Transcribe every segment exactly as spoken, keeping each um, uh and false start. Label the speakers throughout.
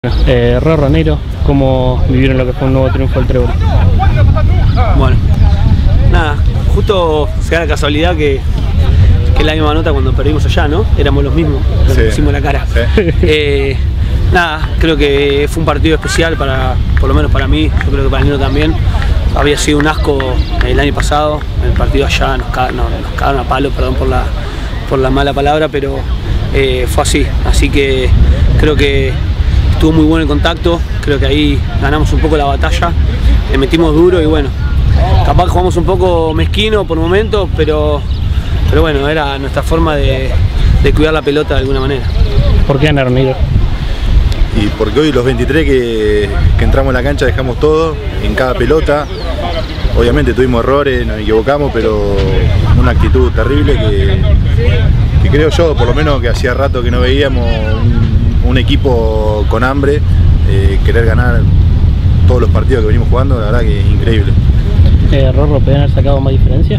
Speaker 1: Eh, Rorro, Negro, ¿cómo vivieron lo que fue un nuevo triunfo del Trébol?
Speaker 2: Bueno, nada, justo se da la casualidad que, que es la misma nota cuando perdimos allá, ¿no? Éramos los mismos, nos
Speaker 3: sí.
Speaker 2: pusimos la cara. Sí. Eh, nada, creo que fue un partido especial para, por lo menos para mí, yo creo que para el Nino también. Había sido un asco el año pasado, el partido allá nos, ca no, nos cagaron a palo, perdón por la, por la mala palabra, pero eh, fue así, así que creo que estuvo muy bueno el contacto, creo que ahí ganamos un poco la batalla, le metimos duro y bueno, capaz que jugamos un poco mezquino por momentos, pero, pero bueno, era nuestra forma de, de cuidar la pelota de alguna manera.
Speaker 1: ¿Por qué ganaron, Negro?
Speaker 3: Y porque hoy los veintitrés que, que entramos en la cancha dejamos todo, en cada pelota. Obviamente tuvimos errores, nos equivocamos, pero una actitud terrible que, que creo yo, por lo menos que hacía rato que no veíamos un, un equipo con hambre, eh, querer ganar todos los partidos que venimos jugando, la verdad que es increíble.
Speaker 1: Eh, Rorro, ¿pueden haber sacado más diferencia?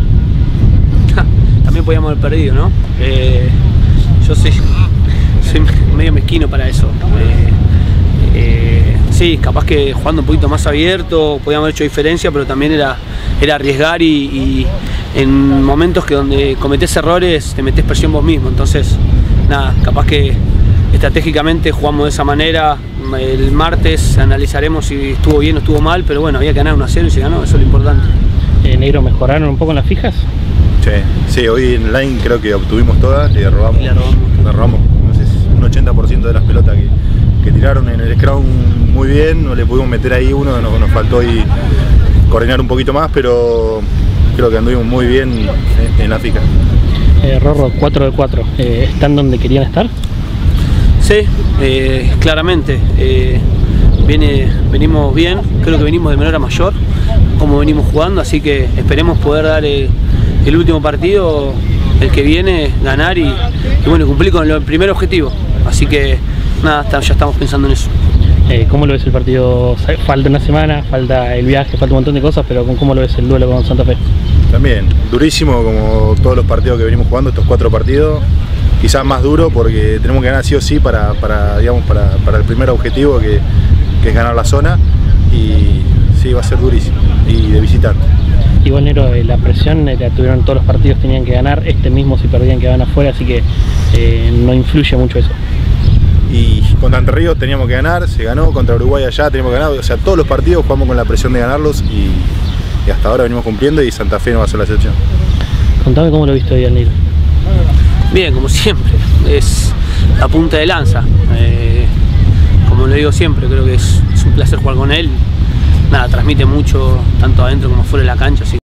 Speaker 2: También podíamos haber perdido, ¿no? Eh, yo soy, soy medio mezquino para eso. Eh, eh, sí, capaz que jugando un poquito más abierto podíamos haber hecho diferencia, pero también era, era arriesgar y, y en momentos que donde cometés errores te metés presión vos mismo. Entonces, nada, capaz que estratégicamente jugamos de esa manera. El martes analizaremos si estuvo bien o estuvo mal, pero bueno, había que ganar uno a cero y se ganó, eso es lo importante.
Speaker 1: Eh, Negro, ¿mejoraron un poco en las fijas?
Speaker 3: Sí, sí, hoy en line creo que obtuvimos todas, le robamos,
Speaker 2: le robamos,
Speaker 3: le robamos no sé, un ochenta por ciento de las pelotas que, que tiraron en el scrum muy bien, no le pudimos meter ahí uno, nos, nos faltó ahí coordinar un poquito más, pero creo que anduvimos muy bien en, en la fija.
Speaker 1: Eh, Rorro, cuatro de cuatro, eh, ¿están donde querían estar?
Speaker 2: Sí, eh, claramente, eh, viene, venimos bien, creo que venimos de menor a mayor, como venimos jugando, así que esperemos poder dar eh, el último partido, el que viene, ganar y, y bueno, cumplir con el primer objetivo, así que nada, ya estamos pensando en eso.
Speaker 1: Eh, ¿Cómo lo ves el partido? Falta una semana, falta el viaje, falta un montón de cosas, pero ¿cómo lo ves el duelo con Santa Fe?
Speaker 3: También, durísimo como todos los partidos que venimos jugando, estos cuatro partidos. Quizás más duro porque tenemos que ganar sí o sí para, para, digamos, para, para el primer objetivo que, que es ganar la zona y sí, va a ser durísimo y de visitante.
Speaker 1: Igual, Negro, la presión la tuvieron todos los partidos, tenían que ganar, este mismo si perdían quedaban afuera, así que eh, no influye mucho eso.
Speaker 3: Y contra Entre Ríos teníamos que ganar, se ganó, contra Uruguay allá teníamos que ganar, o sea, todos los partidos jugamos con la presión de ganarlos y, y hasta ahora venimos cumpliendo y Santa Fe no va a ser la excepción.
Speaker 1: Contame cómo lo viste hoy al Negro.
Speaker 2: Bien, como siempre, es la punta de lanza, eh, como lo digo siempre, creo que es, es un placer jugar con él, nada, transmite mucho tanto adentro como fuera de la cancha. Así